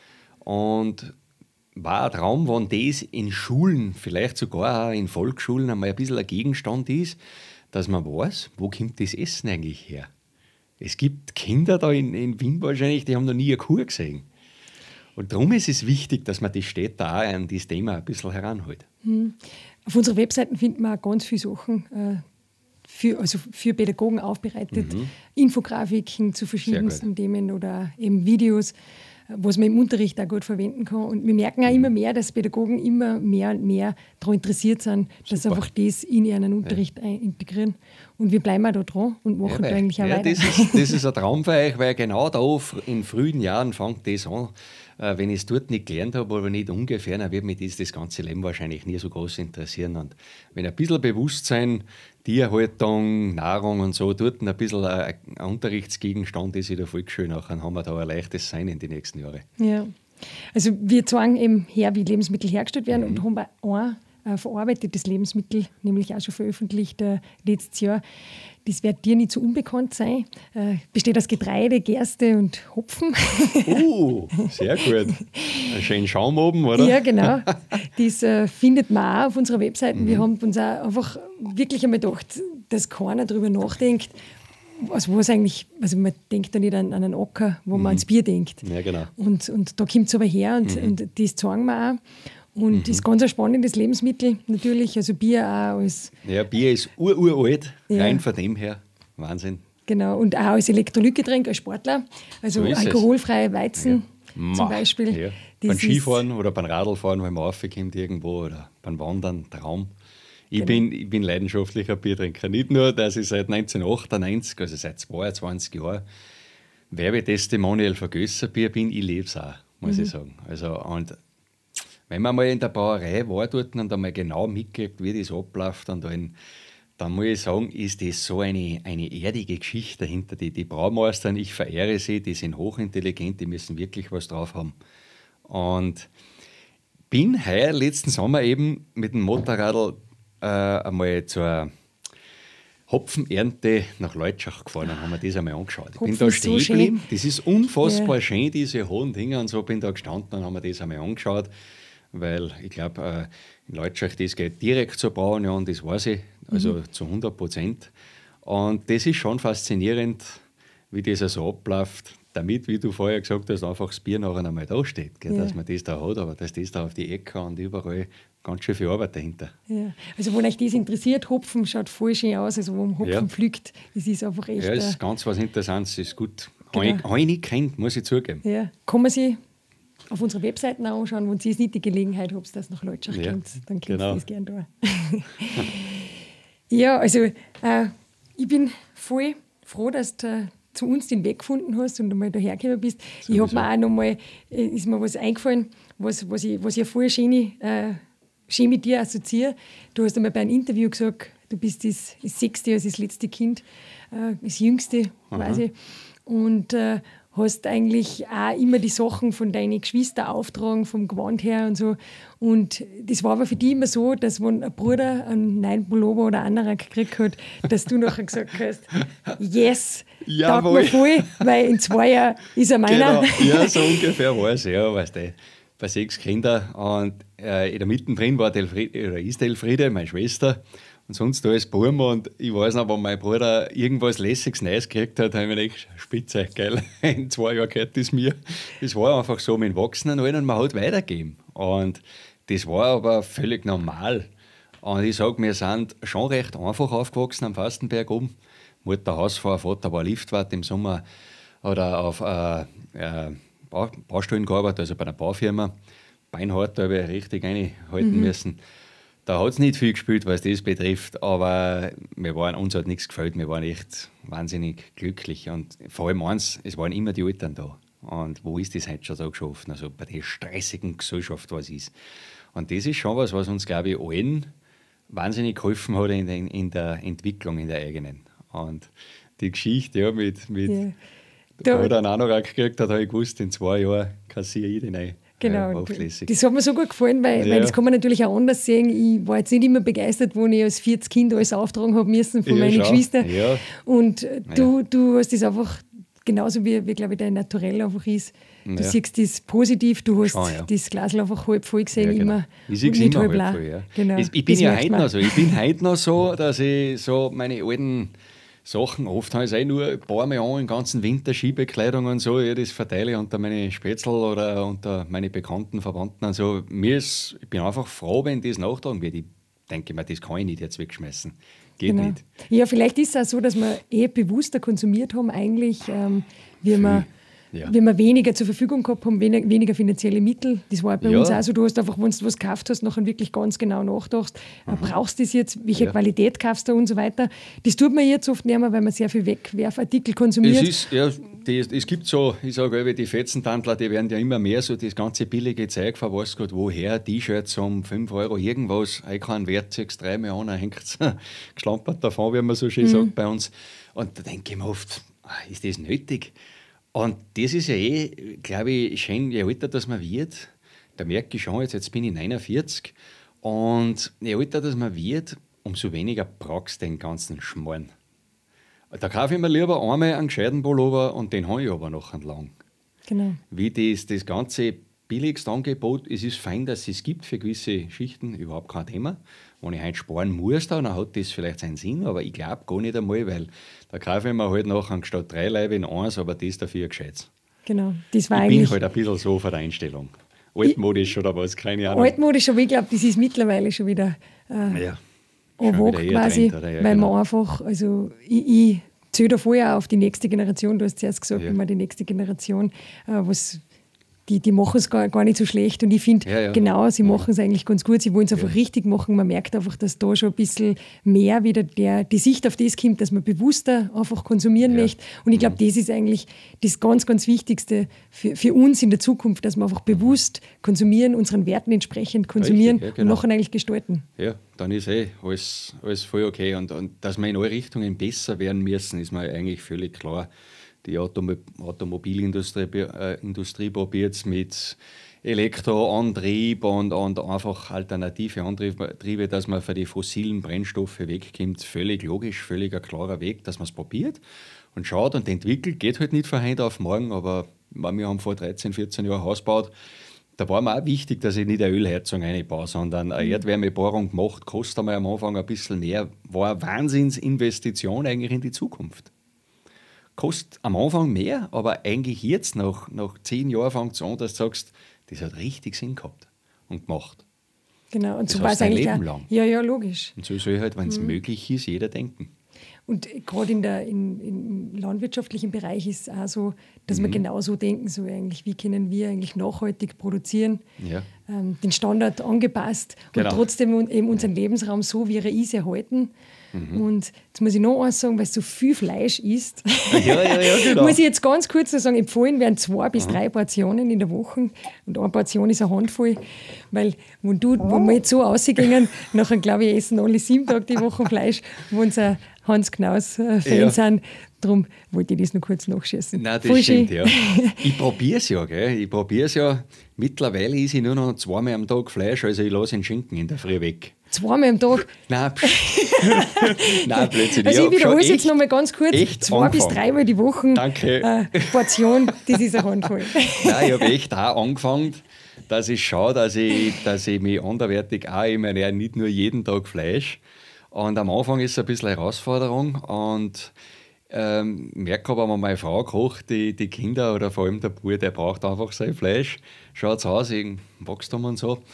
Und war ein Traum, wenn das in Schulen, vielleicht sogar auch in Volksschulen, einmal ein bisschen ein Gegenstand ist, dass man weiß, wo kommt das Essen eigentlich her. Es gibt Kinder da in, in Wien wahrscheinlich, die haben noch nie eine Kuh gesehen. Und darum ist es wichtig, dass man die Städte auch an dieses Thema ein bisschen heranholt. Mhm. Auf unserer Webseite findet man auch ganz viele Sachen, äh, für, also für Pädagogen aufbereitet, mhm. Infografiken zu verschiedensten Themen oder eben Videos, was man im Unterricht auch gut verwenden kann. Und wir merken auch mhm. immer mehr, dass Pädagogen immer mehr und mehr daran interessiert sind, dass sie einfach das in ihren Unterricht ja. integrieren. Und wir bleiben auch da dran und machen ja, weil, da eigentlich auch ja, weiter. Das ist, das ist ein Traum für euch, weil genau da in frühen Jahren fängt das an. Äh, wenn ich es dort nicht gelernt habe, aber nicht ungefähr, dann wird mich das, das ganze Leben wahrscheinlich nie so groß interessieren. Und wenn ein bisschen Bewusstsein, Tierhaltung, Nahrung und so, dort ein bisschen ein, ein Unterrichtsgegenstand ist in der Volksschule, nachher haben wir da ein leichtes Sein in die nächsten Jahre. Ja, also wir zeigen eben her, wie Lebensmittel hergestellt werden mhm. und haben auch ein äh, verarbeitetes Lebensmittel, nämlich auch schon veröffentlicht äh, letztes Jahr. Das wird dir nicht so unbekannt sein. Äh, besteht aus Getreide, Gerste und Hopfen. Uh, sehr gut. Ein schöner Schaum oben, oder? Ja, genau. Das äh, findet man auch auf unserer Webseite. Mhm. Wir haben uns auch einfach wirklich einmal gedacht, dass keiner darüber nachdenkt, also was eigentlich, also man denkt da nicht an, an einen Acker, wo mhm. man ans Bier denkt. Ja, genau. Und, und da kommt es aber her und, mhm. und das zeigen wir auch. Und das Mhm. ist ganz ein spannendes Lebensmittel natürlich, also Bier auch als... Ja, Bier ist ururalt, Ja. rein von dem her, Wahnsinn. Genau, und auch als Elektrolytgetränk, als Sportler, also So ist es. alkoholfreie Weizen Ma, zum Beispiel. Ja. Das Beim ist- Skifahren oder beim Radlfahren, wenn man raufkommt irgendwo oder beim Wandern, Traum. Ich, Genau. bin, ich bin leidenschaftlicher Biertrinker. Nicht nur, dass ich seit neunzehnhundertachtundneunzig, also seit zweiundzwanzig Jahren, Werbetestimonial für Gösserbier bin, ich lebe es auch, muss Mhm. ich sagen. Also, und wenn man mal in der Brauerei war dort und einmal genau mitkriegt, wie das abläuft, und dann, dann muss ich sagen, ist das so eine, eine erdige Geschichte dahinter. Die, die Braumeister, ich verehre sie, die sind hochintelligent, die müssen wirklich was drauf haben. Und bin heuer letzten Sommer eben mit dem Motorradl äh, einmal zur Hopfenernte nach Leutschach gefahren und haben mir das einmal angeschaut. Ich bin Hopfen da ist so stehen geblieben. Das ist unfassbar Ja. schön, diese hohen Dinge und so. Bin da gestanden und haben mir das einmal angeschaut, weil ich glaube, äh, in Leutschach, das geht direkt zur Brauunion, das weiß ich, also Mhm. zu hundert Prozent. Und das ist schon faszinierend, wie das so abläuft, damit, wie du vorher gesagt hast, einfach das Bier nachher einmal da steht, gell, Ja. dass man das da hat, aber dass das da auf die Ecke und überall ganz schön viel Arbeit dahinter. Ja. Also wenn euch das interessiert, Hopfen schaut voll schön aus, also wo man Hopfen Ja. pflückt, das ist einfach echt... Ja, äh, ist ganz was Interessantes, ist gut. Genau. Genau. Habe ich nicht kennt, muss ich zugeben. Ja, kann man sich auf unserer Webseite auch anschauen, wenn ihr nicht die Gelegenheit habt, dass nach Leutschach Ja, kommt, dann könnt ihr genau. das gerne da. Ja, also äh, ich bin voll froh, dass du äh, zu uns den Weg gefunden hast und einmal dahergekommen bist. Ich habe Sowieso. mir auch noch mal, äh, ist mir was eingefallen, was, was ich, was ich voll schön, äh, schön mit dir assoziiere. Du hast einmal bei einem Interview gesagt, du bist das, das sechste, also das letzte Kind, äh, das jüngste quasi. Und äh, hast eigentlich auch immer die Sachen von deinen Geschwistern auftragen, vom Gewand her und so. Und das war aber für dich immer so, dass wenn ein Bruder einen neuen Pullover oder einen anderen gekriegt hat, dass du nachher gesagt hast, yes, taugt mir Jawohl. voll, weil in zwei Jahren ist er meiner. Genau. Ja, so ungefähr war es, ja, weißt du. Bei sechs Kindern und äh, in der Mittendrin war die Elfriede, oder ist die Elfriede, meine Schwester, und sonst alles Buben. Und ich weiß noch, wenn mein Bruder irgendwas Lässiges Neues gekriegt hat, habe ich mir gedacht, spitze, geil, in zwei Jahren gehört das mir. Das war einfach so mit dem Wachsenen und man hat weitergegeben. Und das war aber völlig normal. Und ich sage, wir sind schon recht einfach aufgewachsen am Fastenberg oben. Mutter Hausfrau, Vater war Liftwart im Sommer oder auf äh, äh, Bau, Baustellen gearbeitet, also bei einer Baufirma. Beinhart, da habe ich richtig reinhalten mhm. müssen. Da hat es nicht viel gespielt, was das betrifft, aber wir waren, uns hat nichts gefällt. Wir waren echt wahnsinnig glücklich. Und vor allem eins, es waren immer die Eltern da. Und wo ist das heute schon so geschafft? Also bei der stressigen Gesellschaft, was ist. Und das ist schon was, was uns, glaube ich, allen wahnsinnig geholfen hat in der, in der Entwicklung, in der eigenen. Und die Geschichte ja, mit, mit Ja. da hat er einen Anorak gekriegt, hat, habe ich gewusst, in zwei Jahren kassiere ich den ein. Genau. Ja, oft lässig. Das hat mir so gut gefallen, weil, Ja. weil das kann man natürlich auch anders sehen. Ich war jetzt nicht immer begeistert, wo ich als vierzig Kind alles auftragen habe müssen von Ja, meinen schau. Geschwistern. Ja. Und äh, du, du hast das einfach, genauso wie, wie glaube ich, dein Naturell einfach ist. Du Ja. siehst das positiv, du hast Schon, ja. das Glas einfach halb voll gesehen, Ja, genau. immer. Ich sehe und es nicht immer halb halb leer. voll, ja. Genau. Ich, ich bin Das ja merkt heute man. noch so. Ich bin heute noch so, dass ich so meine alten Sachen, oft habe ich es eh nur ein paar Mal an, im ganzen Winter Skibekleidung und so, ja, das verteile ich unter meine Spätzl oder unter meine bekannten Verwandten und so. Mir ist, ich bin einfach froh, wenn das nachtragen wird. Ich denke mir, das kann ich nicht jetzt wegschmeißen. Geht Genau. nicht. Ja, vielleicht ist es auch so, dass wir eh bewusster konsumiert haben, eigentlich, ähm, wie, wir, ja. wie wir weniger zur Verfügung gehabt haben, weniger, weniger finanzielle Mittel. Das war bei Ja. uns auch so. Du hast einfach, wenn du was gekauft hast, nachher wirklich ganz genau nachgedacht, mhm. brauchst du das jetzt, welche Ja. Qualität kaufst du und so weiter. Das tut man jetzt oft nicht mehr, weil man sehr viel Wegwerfartikel konsumiert. Es ist, ja, die, es gibt so, ich sage, die Fetzentandler, die werden ja immer mehr so das ganze billige Zeug verwasst, Gott, woher T-Shirts um fünf Euro irgendwas, ich kann Wert, ziehst dreimal an, dann hängt es geschlampert davon, wie man so schön Mhm. sagt bei uns. Und da denke ich mir oft, ah, ist das nötig? Und das ist ja eh, glaube ich, schön, je älter das man wird, da merke ich schon, jetzt, jetzt bin ich neunundvierzig, und je älter das man wird, umso weniger brauchst du den ganzen Schmarrn. Da kaufe ich mir lieber einmal einen gescheiten Pullover und den habe ich aber noch lang. Genau. Wie das, das ganze billigste Angebot, es ist fein, dass es gibt für gewisse Schichten, überhaupt kein Thema. Wenn ich heute sparen muss, dann hat das vielleicht seinen Sinn, aber ich glaube gar nicht einmal, weil da kaufe ich mir halt nachher statt drei Laibe in eins, aber das dafür gescheit. Genau. Das war Ich bin eigentlich halt ein bisschen so von der Einstellung. Altmodisch oder was, keine Ahnung. altmodisch, aber ich glaube, das ist mittlerweile schon wieder äh, Ja, en schon vogue wieder eher quasi, Trend, oder? Ja, weil genau. man einfach, also ich, ich zähle da vorher auf die nächste Generation, du hast zuerst gesagt, Ja. immer die nächste Generation, äh, was, die, die machen es gar, gar nicht so schlecht und ich finde, Ja, ja. genau, sie machen es eigentlich ganz gut, sie wollen es einfach Ja. richtig machen, man merkt einfach, dass da schon ein bisschen mehr wieder der, die Sicht auf das kommt, dass man bewusster einfach konsumieren Ja. möchte und ich glaube, das ist eigentlich das ganz, ganz Wichtigste für, für uns in der Zukunft, dass wir einfach bewusst konsumieren, unseren Werten entsprechend konsumieren Richtig, ja, genau. und nachher eigentlich gestalten. Ja, dann ist eh alles, alles voll okay. Und, und dass wir in alle Richtungen besser werden müssen, ist mir eigentlich völlig klar. Die Automo Automobilindustrie äh, Industrie probiert es mit Elektroantrieb und, und einfach alternative Antriebe, dass man für die fossilen Brennstoffe wegkommt. Völlig logisch, völlig ein klarer Weg, dass man es probiert und schaut und entwickelt. Geht halt nicht von heute auf morgen, aber wir haben vor dreizehn, vierzehn Jahren ein Haus gebaut. Da war mir auch wichtig, dass ich nicht eine Ölheizung reinbaue, sondern eine Erdwärmebohrung gemacht, kostet einmal am Anfang ein bisschen mehr, war eine Wahnsinnsinvestition eigentlich in die Zukunft. Kostet am Anfang mehr, aber eigentlich jetzt, nach, nach zehn Jahren, fängt es an, dass du sagst, das hat richtig Sinn gehabt und gemacht. Genau, und Das so war hast es dein eigentlich Leben auch. lang. Ja, ja, logisch. Und so soll halt, wenn es möglich ist, jeder denken. Und gerade in der, in, im landwirtschaftlichen Bereich ist es auch so, dass wir genauso denken, so eigentlich, wie können wir eigentlich nachhaltig produzieren, Ja. ähm, den Standard angepasst Genau. und trotzdem un- eben unseren Lebensraum so, wie er ist, erhalten. Und jetzt muss ich noch eins sagen, weil es so viel Fleisch ist, Ja, ja, ja, genau. muss ich jetzt ganz kurz noch sagen, empfohlen werden zwei bis drei Portionen in der Woche und eine Portion ist eine Handvoll, weil wenn, du, wenn wir jetzt so ausgehen, nachher glaube ich, essen alle sieben Tage die Woche Fleisch, wenn sie ein Hans-Knaus-Fan Ja. sind. Darum wollte ich das noch kurz nachschießen. Nein, das Voll stimmt, schön. ja. Ich probiere es ja, gell. Ich probiere es ja. Mittlerweile esse ich nur noch zweimal am Tag Fleisch, also ich lasse den Schinken in der Früh weg. Zweimal am Tag. Nein, pst. Nein, plötzlich. Also ich hab wiederhole es schon jetzt noch mal ganz kurz. echt Zwei bis angefangen. dreimal die Woche Danke. äh, Portion, das ist eine Handvoll. Nein, ich habe echt auch angefangen, dass ich schaue, dass ich, dass ich mich anderweitig auch immer ernähre, nicht nur jeden Tag Fleisch. Und am Anfang ist es ein bisschen eine Herausforderung und ähm, merke aber, wenn meine Frau kocht, die, die Kinder oder vor allem der Bub, der braucht einfach sein Fleisch. Schaut aus, wegen Wachstum und so.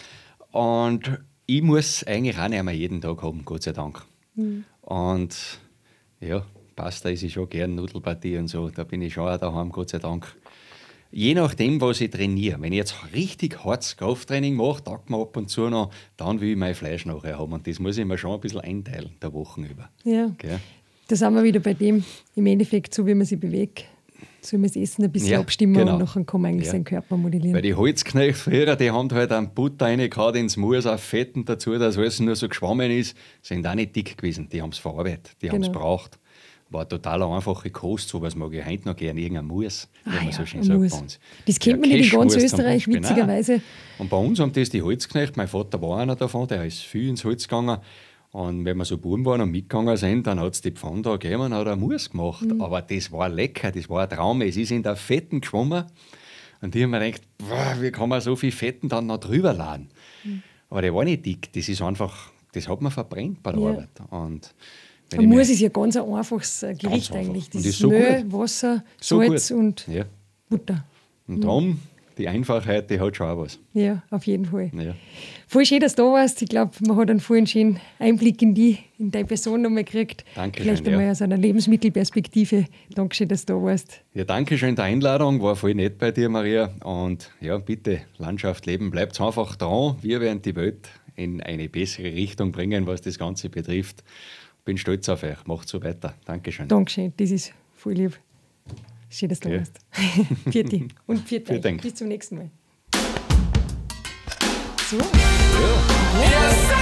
Und ich muss eigentlich auch nicht mehr jeden Tag haben, Gott sei Dank. Mhm. Und ja, Pasta esse ich schon gern, Nudelpartie und so, da bin ich schon auch daheim, Gott sei Dank. Je nachdem, was ich trainiere. Wenn ich jetzt richtig hartes Krafttraining mache, taugt mir ab und zu noch, dann will ich mein Fleisch nachher haben. Und das muss ich mir schon ein bisschen einteilen, der Wochen über. Ja. Gell? Da sind wir wieder bei dem, im Endeffekt, so wie man sich bewegt, soll man das Essen ein bisschen Ja, abstimmen genau. und nachher kann man eigentlich Ja. seinen Körper modellieren. Weil die Holzknechte früher, die haben halt einen Butter reingehauen ins Moos, auf Fetten dazu, dass alles nur so geschwommen ist, sind auch nicht dick gewesen. Die haben es verarbeitet, die haben es Genau. braucht. war total eine einfache Kost, so was mag ich heute noch gerne, irgendein Mus, wie Ah, man ja, so schön ein sagt Mus. bei uns. Das kennt man Ja, nicht in ganz Käschmus zum Österreich, Beispiel, nein. witzigerweise. Und bei uns haben das die Holzknechte, mein Vater war einer davon, der ist viel ins Holz gegangen. Und wenn wir so Buben waren und mitgegangen sind, dann hat es die Pfanne da gegeben und hat einen Mus gemacht. Mhm. Aber das war lecker, das war ein Traum. Es ist in der Fetten geschwommen. Und ich habe mir gedacht, boah, wie kann man so viel Fetten dann noch drüber laden? Mhm. Aber der war nicht dick, das ist einfach, das hat man verbrennt bei der Ja. Arbeit. Und wenn Ein ich mir- Mus ist ja ganz ein einfaches äh, Gericht einfach. eigentlich. Und Das ist ist so Mehl, gut. Wasser, So Salz gut. und Ja. Butter. Und darum, die Einfachheit, die hat schon auch was. Ja, auf jeden Fall. Ja. Voll schön, dass du da warst. Ich glaube, man hat einen vollen schönen Einblick in die, in deine Person nochmal gekriegt. Dankeschön, Vielleicht einmal ja. aus einer Lebensmittelperspektive. Dankeschön, dass du da warst. Ja, danke schön der Einladung, war voll nett bei dir, Maria. Und ja, bitte, Landschaft leben, bleibt einfach dran. Wir werden die Welt in eine bessere Richtung bringen, was das Ganze betrifft. Bin stolz auf euch. Macht so weiter. Dankeschön. Dankeschön, das ist voll lieb. Schön, dass du da Ja. warst. Vierte und vierte. Vielen Dank. Bis zum nächsten Mal. So. Ja. Yes,